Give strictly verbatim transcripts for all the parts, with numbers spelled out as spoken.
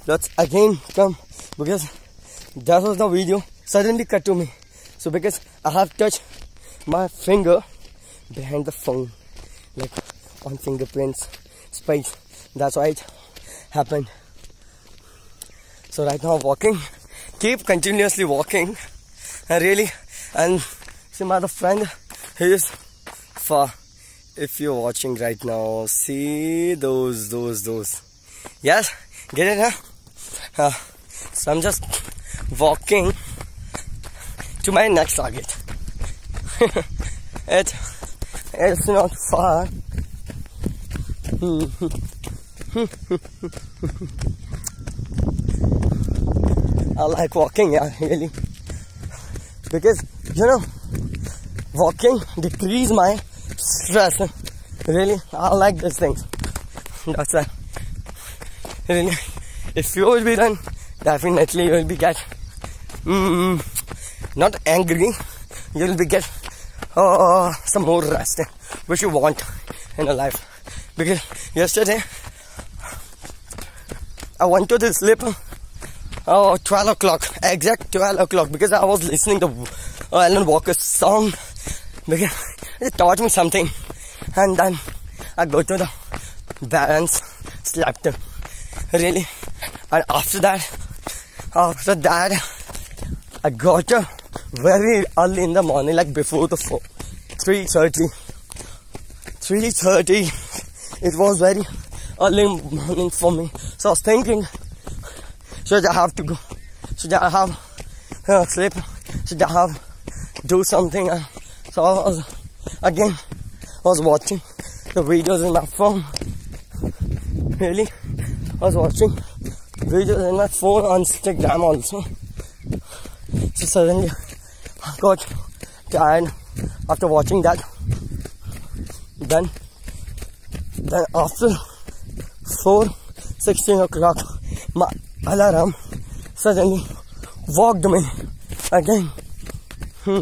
let's again come, because that was the video suddenly cut to me. So because I have touched my finger behind the phone, like on fingerprints space, that's why it happened. So right now walking, keep continuously walking, and really, and see my other friend, he is far. If you're watching right now, see those, those, those. Yes, get it, huh? Uh, so I'm just walking to my next target. it, it's not far. I like walking, yeah, really. Because, you know, walking decrease my stress. Really, I like these things. That's why. Really, if you will be run, definitely you will be get mm, not angry. You will be get uh, some more rest, which you want in your life. Because yesterday I wanted to sleep. Oh, twelve o'clock, exact twelve o'clock, because I was listening to uh, Alan Walker's song, because it taught me something, and then I go to the balance, slept, really, and after that, after that, I got up very early in the morning, like before the four, three thirty, three thirty, it was very early morning for me, so I was thinking, should I have to go? Should I have uh, sleep? Should I have do something? Uh, so I was again I was watching the videos in my phone. Really, I was watching videos in my phone on Instagram also. So suddenly I got tired after watching that. Then, then after four sixteen o'clock, my alarm suddenly woke me again. Hmm.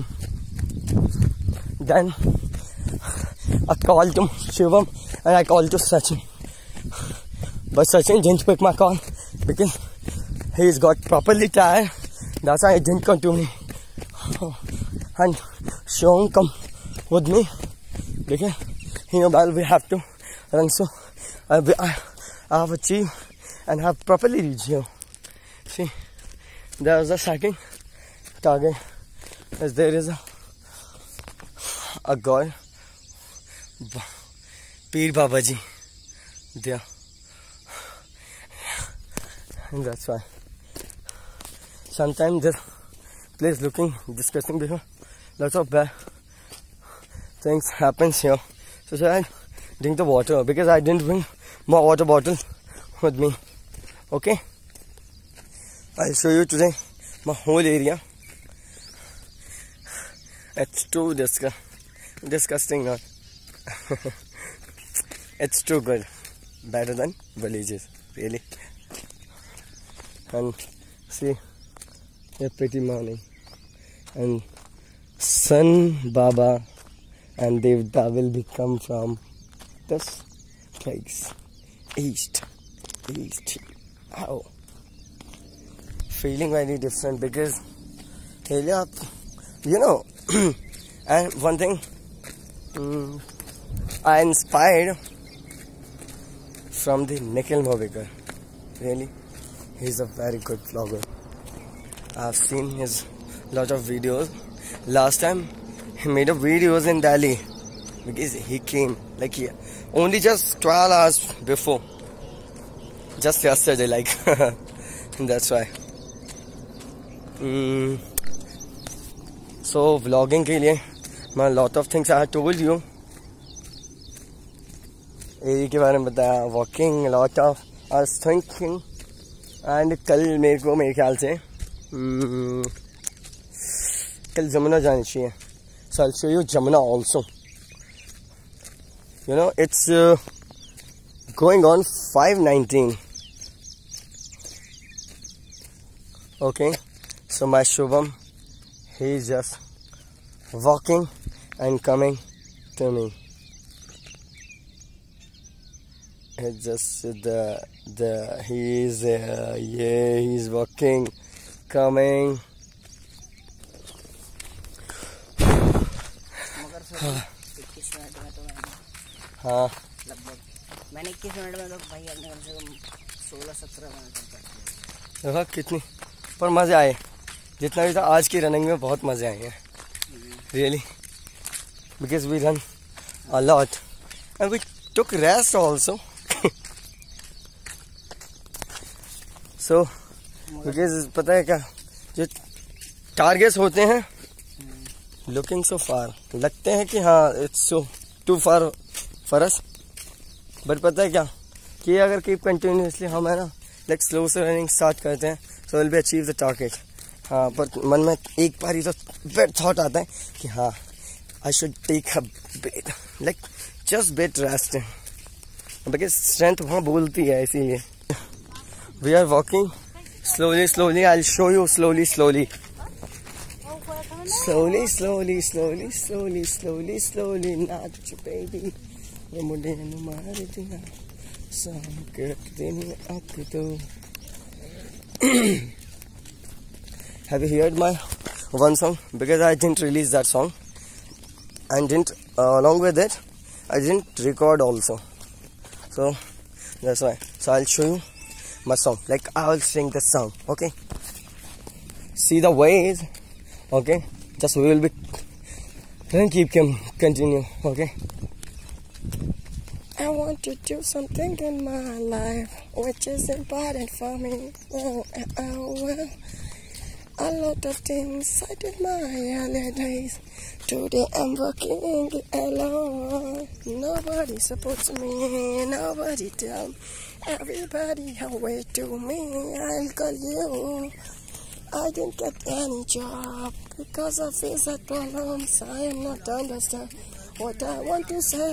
Then I called to Shivam and I called to Sachin. But Sachin didn't pick my call because he's got properly tired. That's why he didn't come to me. And Shivam come with me because he know that we have to run. So I, I, I have achieved and have properly reached here. See, there is a second target, as there is a, a god, Peer Babaji, there, and that's why. Sometimes this place looking disgusting because lots of bad things happens here. So, so I drink the water because I didn't bring my water bottle with me. Okay, I'll show you today my whole area. It's too disgu disgusting, not. It's too good, better than villages, really. And see, a pretty morning, and Sun Baba and Devta will be come from this place, east, east. Wow, feeling very different because, you know, and one thing, um, I inspired from the Nikhil Movikar. Really, he's a very good vlogger. I've seen his lot of videos. Last time he made a videos in Delhi because he came like he, only just twelve hours before. Just yesterday, like. That's why. Mm. So vlogging के लिए मैं lot of things I told you. Area के बारे में बताया, walking, lot of I was thinking, and कल मेरे को मेरे ख्याल से mm, कल जमुना जानी चाहिए. So I'll show you Jamuna also. You know, it's uh, going on five nineteen. Okay, so my Shubham, he's just walking and coming to me. It's just the the he's uh, yeah he's walking, coming. हाँ लगभग मैंने इक्कीस minute में तो भाई अपने कम से कम सोलह सत्रह मिनट तक देखा कितनी पर मज़े आए जितना भी था आज की रनिंग में बहुत मज़े आए हैं really because we run a lot and we took rest also so because पता है क्या जो टारगेट्स होते हैं लुकिंग सो फार लगते हैं कि हाँ it's so too far for us but पता है क्या कि अगर कीप कंटिन्यूसली हम है ना लाइक स्लो से रनिंग स्टार्ट करते हैं so will be achieve the target हाँ बट मन में एक बार ही तो बेट थॉट आता है कि हाँ I should take a bit like just bit rest because strength वहाँ बोलती है इसीलिए we are walking slowly slowly I will show you slowly slowly Slowly, slowly, slowly, slowly, slowly, slowly, not your baby. मुझे न मार दिया, संकट दिन आके तो. Have you heard my one song? Because I didn't release that song, and didn't uh, along with it, I didn't record also. So that's why. So I'll show you my song. Like I will sing the song. Okay. See the ways. Okay. Just we will be then keep can continue. Okay. I want to do something in my life which is important for me. Oh, oh, well, a lot of things I did my early days. Today I'm working alone. Nobody supports me. Nobody tell me. Everybody away to me. I'll call you. I didn't get any job because of visa problems. I am not understand what I want to say.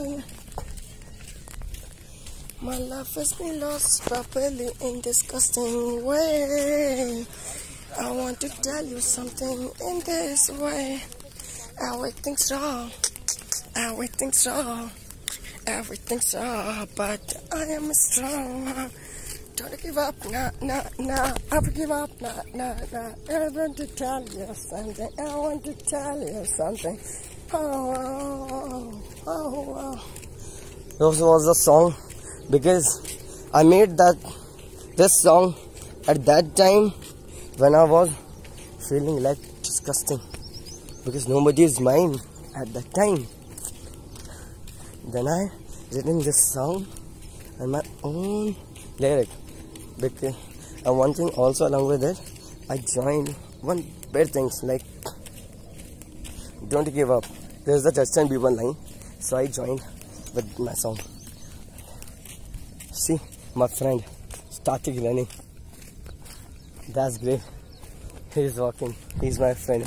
My life has been lost properly in disgusting way. I want to tell you something in this way. Everything's wrong. Everything's wrong. Everything's wrong. But I am strong. Don't give up, nah, nah, nah. I will give up, nah, nah, nah. I want to tell you something. I want to tell you something. Oh, oh, oh, oh. This was the song because I made that this song at that time when I was feeling like disgusting because nobody is mine at that time. Then I written this song and my own lyric. Because and one thing also along with it, I joined one bad things like don't give up. There's the Justin Bieber line, so I joined with my song. See, my friend started running. That's great. He's walking. He's my friend.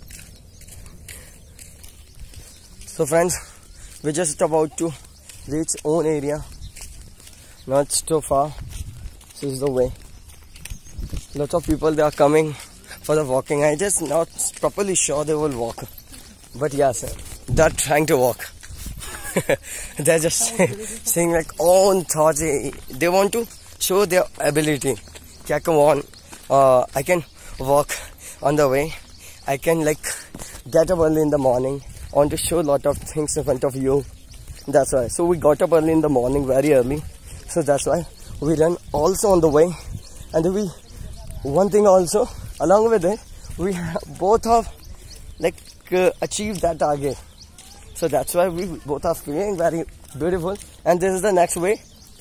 So friends, we're just about to reach own area. Not too far. This is the way. Lots of people they are coming for the walking. I just not properly sure they will walk, but yes, they're trying to walk. They're just saying like own thoughts. They want to show their ability. Yeah, come on, uh, I can walk on the way. I can like get up early in the morning. I want to show a lot of things in front of you. That's why. So we got up early in the morning, very early. So that's why. We run also on the way, and we one thing also along with it we have both have like uh, achieved that target. So that's why we both are feeling very beautiful. And this is the next way.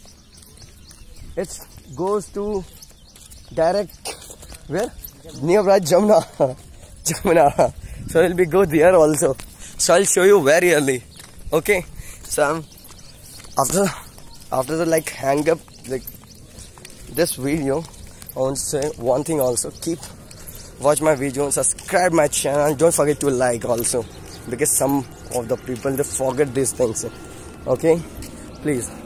It goes to direct where nearby Jamuna. Jamuna. So we'll be go there also. So I'll show you very early. Okay. So I'm after after the like hang up like this video, I want to say one thing also. Keep watch my video and subscribe my channel. Don't forget to like also because some of the people they forget these things. Okay, please.